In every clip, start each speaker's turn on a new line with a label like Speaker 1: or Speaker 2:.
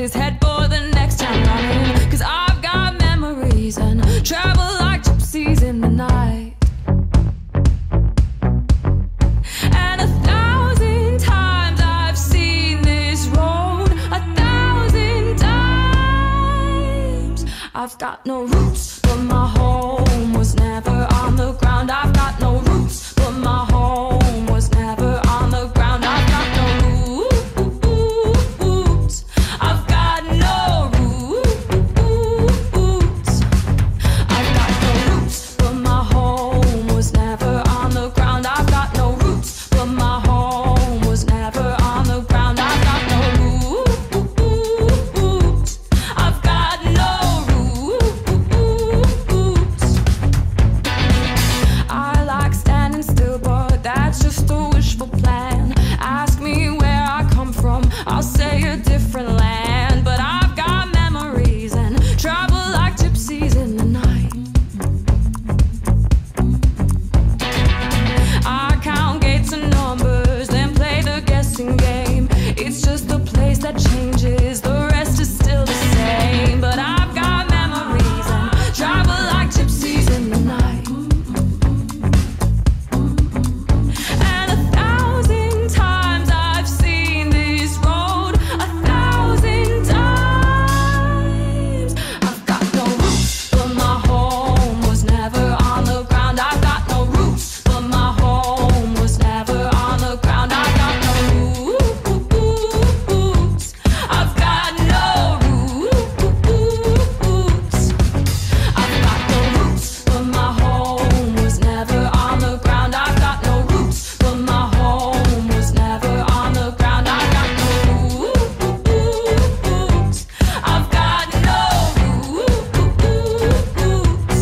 Speaker 1: changes. Head for the next time running, 'cause I've got memories and travel like gypsies in the night. And 1,000 times I've seen this road, 1,000 times. I've got no roots, but my home was never on the ground. I've got no roots, but my home was never on the ground. I've got no roots. I've got no roots. I've got no roots, but my home was never on the ground. I've got no roots, but my home was never on the ground. I've got no roots. I've got no roots. I like standing still, but that's just a wishful plan. Ask me where I come from, I'll say a different land. But I've got memories and travel like gypsies in the night. I count gates and numbers, then play the guessing game. It's just the place that changes, the rest is still the same. But I've got memories and travel like gypsies in the night. And 1,000 times I've seen this road, 1,000 times. I've got no roots, but my home was never on the ground. I've got no roots, but my home was never on the ground. I've got no roots. I've got no roots. I've got no roots, but my home was never on the ground. I've got no roots, but my home was never on the ground. I've got no roots. I've got no roots.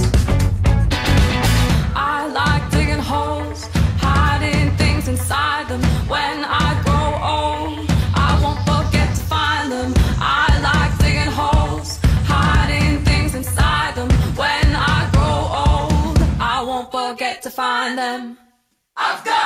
Speaker 1: I like digging holes, hiding things inside them. When I grow old, I won't forget to find them. I like digging holes, hiding things inside them. When I grow old, I won't forget to find them. I've got